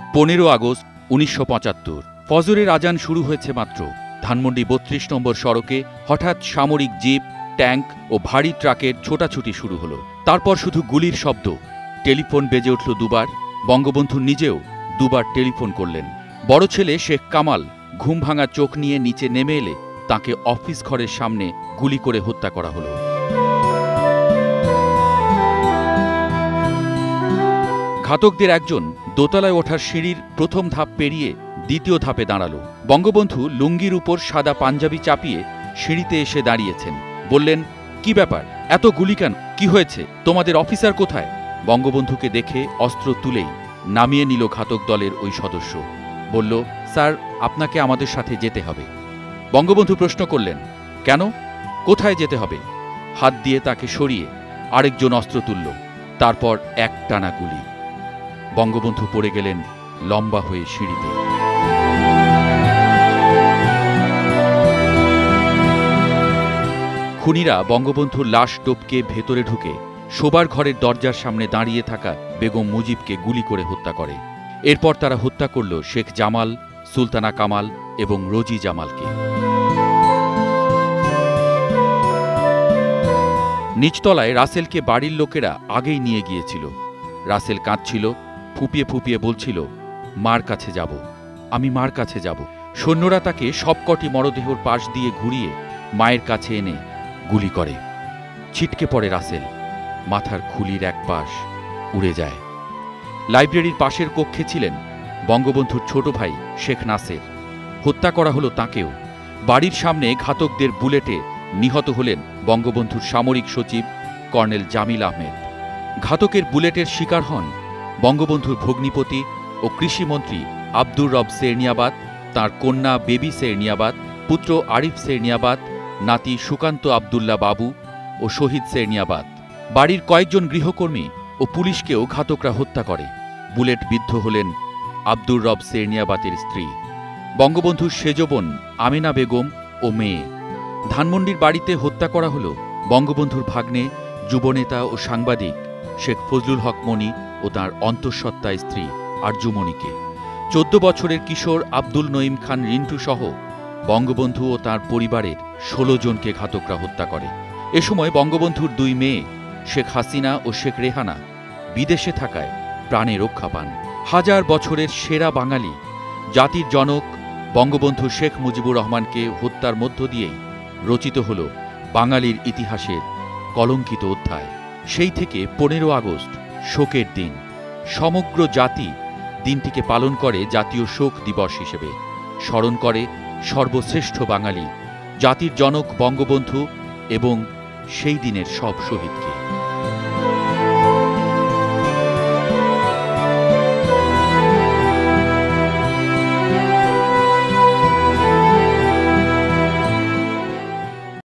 15 August 1975। ফজরের আজান শুরু হয়েছে মাত্র। ধানমন্ডি 32 নম্বর সড়কে হঠাৎ সামরিক জিপ, ট্যাঙ্ক ও ভারী ট্রাকের ছোটাছুটি শুরু হলো। তারপর শুধু গুলির শব্দ। টেলিফোন বেজে উঠল দুবার। বঙ্গবন্ধু নিজেও দুবার টেলিফোন করলেন। বড় ছেলে শেখ কামাল ঘুম ভাঙা চোখ নিয়ে নিচে নেমে এলে তাকে অফিস ঘরের সামনে গুলি করে হত্যা করা হলো। ঘাতকদের একজন দোতলায় ওঠার সিঁড়ির প্রথম ধাপ পেরিয়ে দ্বিতীয় ধাপে দাঁড়ালো। বঙ্গবন্ধু লুঙ্গির উপর সাদা পাঞ্জাবি চাপিয়ে সিঁড়িতে এসে দাঁড়িয়েছেন। বললেন, কি ব্যাপার, এত গুলি কেন? কি হয়েছে? তোমাদের অফিসার কোথায়? বঙ্গবন্ধুকে দেখে অস্ত্র তুলেই নামিয়ে নিল ঘাতক দলের ওই সদস্য। বলল, স্যার, আপনাকে আমাদের সাথে যেতে হবে। বঙ্গবন্ধু প্রশ্ন করলেন, কেন? কোথায় যেতে হবে? হাত দিয়ে তাকে সরিয়ে আরেকজন অস্ত্র তুলল। তারপর একটানা গুলি। বঙ্গবন্ধু পড়ে গেলেন লম্বা হয়ে সিঁড়িতে। খুনিরা বঙ্গবন্ধুর লাশ টপকে ভেতরে ঢুকে শোবার ঘরের দরজার সামনে দাঁড়িয়ে থাকা বেগম মুজিবকে গুলি করে হত্যা করে। এরপর তারা হত্যা করল শেখ জামাল, সুলতানা কামাল এবং রোজি জামালকে। নিচতলায় রাসেলকে বাড়ির লোকেরা আগেই নিয়ে গিয়েছিল। রাসেল কাঁদছিল, ফুপিয়ে ফুপিয়ে বলছিল, মার কাছে যাব, আমি মার কাছে যাব। সৈন্যরা তাকে সবকটি মরদেহর পাশ দিয়ে ঘুরিয়ে মায়ের কাছে এনে গুলি করে। ছিটকে পড়ে রাসেল, মাথার খুলির এক পাশ উড়ে যায়। লাইব্রেরির পাশের কক্ষে ছিলেন বঙ্গবন্ধুর ছোট ভাই শেখ নাসের। হত্যা করা হলো তাঁকেও। বাড়ির সামনে ঘাতকদের বুলেটে নিহত হলেন বঙ্গবন্ধুর সামরিক সচিব কর্নেল জামিল আহমেদ। ঘাতকের বুলেটের শিকার হন বঙ্গবন্ধুর ভগ্নিপতি ও কৃষিমন্ত্রী আব্দুর রব সেরনিয়াবাত, তাঁর কন্যা বেবি সেরনিয়াবাত, পুত্র আরিফ সেরনিয়াবাত, নাতি সুকান্ত আবদুল্লাহ বাবু ও শহীদ সেরনিয়াবাত। বাড়ির কয়েকজন গৃহকর্মী ও পুলিশকেও ঘাতকরা হত্যা করে। বুলেট বিদ্ধ হলেন আব্দুর রব সেরনিয়াবাতের স্ত্রী, বঙ্গবন্ধুর সেজ বোন আমেনা বেগম ও মেয়ে। ধানমন্ডির বাড়িতে হত্যা করা হল বঙ্গবন্ধুর ভাগ্নে, যুবনেতা ও সাংবাদিক শেখ ফজলুল হক মনি ও তাঁর অন্তঃসত্ত্বা স্ত্রী আরজুমণিকে। 14 বছরের কিশোর আব্দুল নঈম খান রিন্টু সহ বঙ্গবন্ধু ও তাঁর পরিবারের 16 জনকে ঘাতকরা হত্যা করে। এ সময় বঙ্গবন্ধুর 2 মেয়ে শেখ হাসিনা ও শেখ রেহানা বিদেশে থাকায় প্রাণে রক্ষা পান। হাজার বছরের সেরা বাঙালি, জাতির জনক বঙ্গবন্ধু শেখ মুজিবুর রহমানকে হত্যার মধ্য দিয়েই রচিত হল বাঙালির ইতিহাসের কলঙ্কিত অধ্যায়। সেই থেকে 15 আগস্ট শোকের দিন। সমগ্র জাতি দিনটিকে পালন করে জাতীয় শোক দিবস হিসেবে। স্মরণ করে সর্বশ্রেষ্ঠ বাঙালি, জাতির জনক বঙ্গবন্ধু এবং সেই দিনের সব শহীদকে।